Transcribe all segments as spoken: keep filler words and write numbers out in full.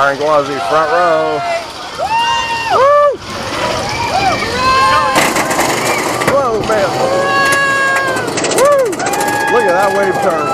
Byron Gwazi, front row. Woo! Whoa, man. Woo! Look at that wave turn.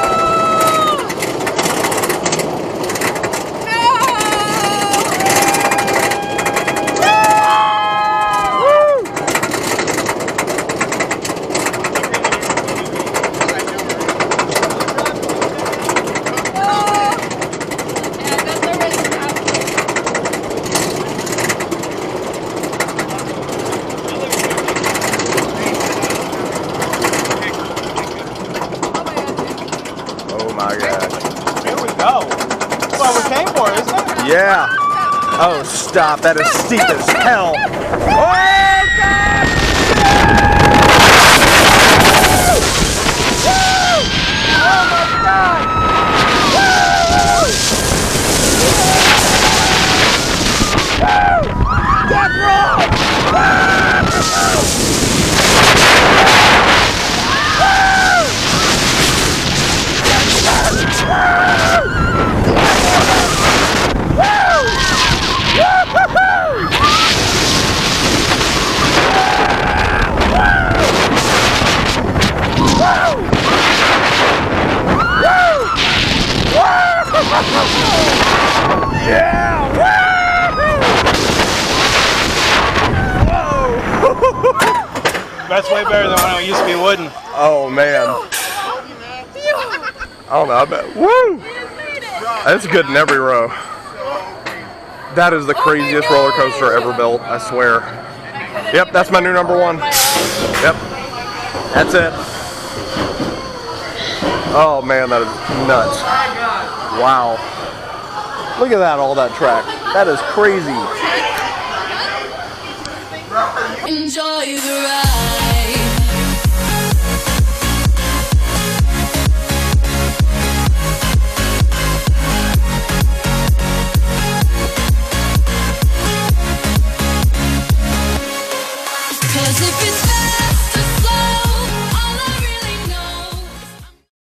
Yeah. Oh, stop. That is steep as hell. Oh, God! Woo! Oh, my God! Woo! Woo! Death roll! Yeah! Whoa! That's way better than when I used to be wooden. Oh man. I don't know, I bet. Woo! That's good in every row. That is the craziest roller coaster ever built, I swear. Yep, that's my new number one. Yep. That's it. Oh man, that is nuts. Wow. Look at that, all that track. That is crazy. Enjoy.